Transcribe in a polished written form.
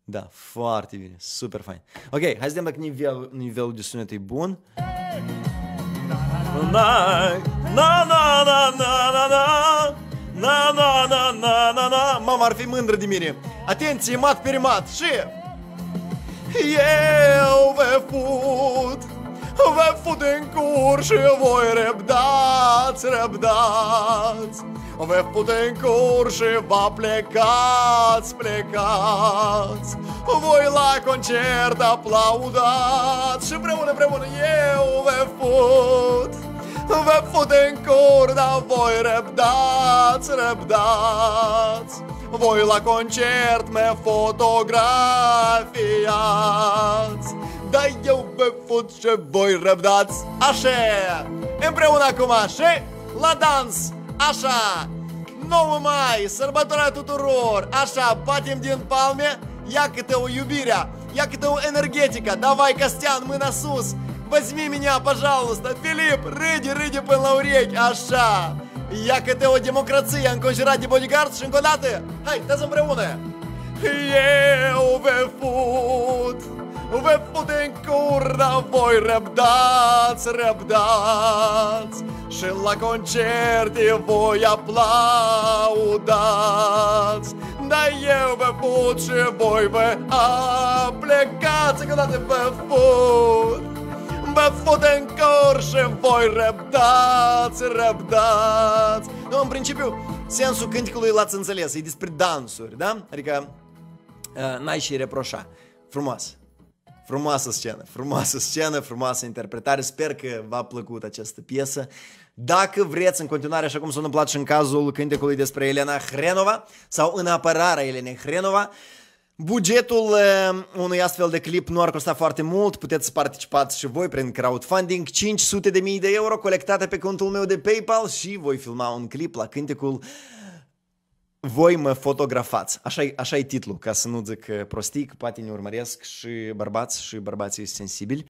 Da, foarte bine, super fain. Ok, hai să vedem dacă nivelul de sunet e bun. Na na na na na na na na na na na na na. Mama ar fi mândră de mine. Atenție, mat pe mat și eu vă fut în cur și voi răbdați. Vă fut în cur și vă plecați. Voi la concert aplaudați și împreună eu vă fut în cur, dar voi răbdați. Voi la concert mă fotografiați, dar eu vă fut și voi răbdați. Așa, împreună acum și la dans. Așa, 9 mai, sărbătoarea tuturor. Așa, batem din palme. Ia câte o iubirea, ia câte o energetică. Давай, Costian, mâna sus. Возьми меня, пожалуйста. Filip, râde până la urechi. Așa, ia câte o democrație înconjurat de bodyguards. Și încă o dată, hai, dați împreună. Eu vă fut în cur, dar voi răbdați. Și la concerte voi aplaudați, dar eu vă fut și voi vă plecați. Încă o dată vă fut în cur și voi răbdați. No, în principiu, sensul cânticului l-ați înțeles, e despre dansuri, da? Adică n-ai și reproșa. Frumoasă scenă, frumoasă interpretare. Sper că v-a plăcut această piesă. Dacă vreți în continuare, așa cum s-a întâmplat și în cazul cântecului despre Elena Hrenova, sau în apărarea Elenei Hrenova, bugetul unui astfel de clip nu ar costa foarte mult. Puteți să participați și voi prin crowdfunding. 500.000 de euro colectate pe contul meu de PayPal și voi filma un clip la cântecul Voi mă fotografați. Așa e titlul, ca să nu zic prostii, că poate ne urmăresc și bărbații sensibili.